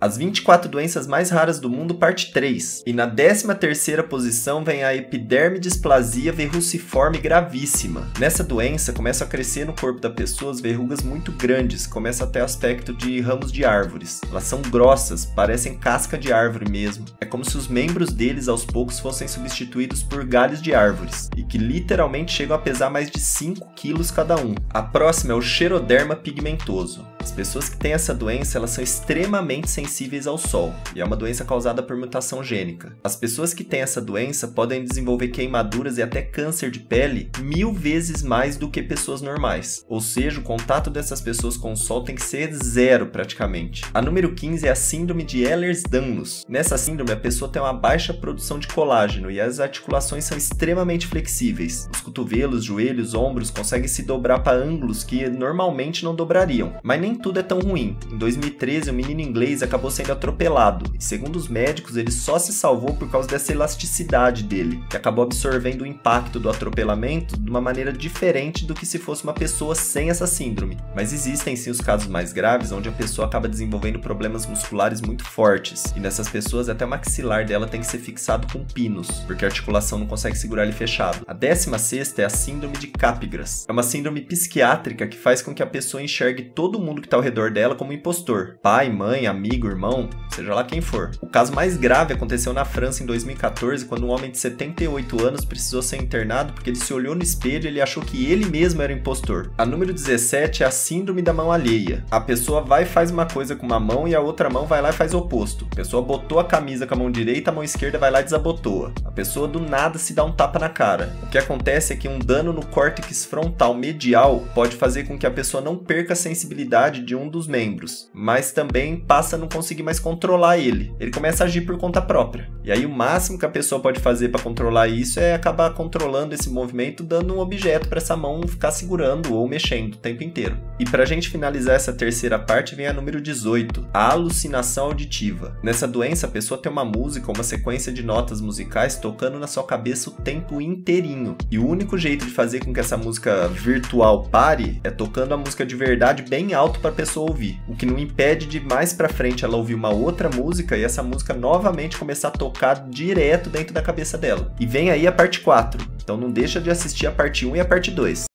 As 24 doenças mais raras do mundo, parte 3. E na 13ª posição vem a epidermidisplasia verruciforme gravíssima. Nessa doença, começam a crescer no corpo da pessoa as verrugas muito grandes, começam a ter aspecto de ramos de árvores. Elas são grossas, parecem casca de árvore mesmo. É como se os membros deles aos poucos fossem substituídos por galhos de árvores, e que literalmente chegam a pesar mais de 5 quilos cada um. A próxima é o xeroderma pigmentoso. As pessoas que têm essa doença, elas são extremamente sensíveis ao sol, e é uma doença causada por mutação gênica. As pessoas que têm essa doença podem desenvolver queimaduras e até câncer de pele 1000 vezes mais do que pessoas normais. Ou seja, o contato dessas pessoas com o sol tem que ser zero praticamente. A número 15 é a síndrome de Ehlers-Danlos. Nessa síndrome, a pessoa tem uma baixa produção de colágeno e as articulações são extremamente flexíveis. Os cotovelos, joelhos, ombros conseguem se dobrar para ângulos que normalmente não dobrariam. Mas nem tudo é tão ruim. Em 2013, um menino inglês acabou sendo atropelado, e segundo os médicos, ele só se salvou por causa dessa elasticidade dele, que acabou absorvendo o impacto do atropelamento de uma maneira diferente do que se fosse uma pessoa sem essa síndrome. Mas existem sim os casos mais graves, onde a pessoa acaba desenvolvendo problemas musculares muito fortes, e nessas pessoas até o maxilar dela tem que ser fixado com pinos, porque a articulação não consegue segurar ele fechado. A 16ª é a síndrome de Capgras. É uma síndrome psiquiátrica que faz com que a pessoa enxergue todo mundo que está ao redor dela como impostor. Pai, mãe, amigo, irmão, seja lá quem for. O caso mais grave aconteceu na França em 2014, quando um homem de 78 anos precisou ser internado porque ele se olhou no espelho e ele achou que ele mesmo era o impostor. A número 17 é a síndrome da mão alheia. A pessoa vai e faz uma coisa com uma mão e a outra mão vai lá e faz o oposto. A pessoa botou a camisa com a mão direita, a mão esquerda vai lá e desabotoa. A pessoa do nada se dá um tapa na cara. O que acontece é que um dano no córtex frontal medial pode fazer com que a pessoa não perca a sensibilidade de um dos membros, mas também passa a não conseguir mais controlar ele. Ele começa a agir por conta própria. E aí o máximo que a pessoa pode fazer para controlar isso é acabar controlando esse movimento, dando um objeto para essa mão ficar segurando ou mexendo o tempo inteiro. E pra gente finalizar essa terceira parte vem a número 18, a alucinação auditiva. Nessa doença a pessoa tem uma música ou uma sequência de notas musicais tocando na sua cabeça o tempo inteirinho. E o único jeito de fazer com que essa música virtual pare é tocando a música de verdade bem alto para a pessoa ouvir, o que não impede de mais pra frente ela ouvir uma outra música e essa música novamente começar a tocar direto dentro da cabeça dela. E vem aí a parte 4, então não deixa de assistir a parte 1 e a parte 2.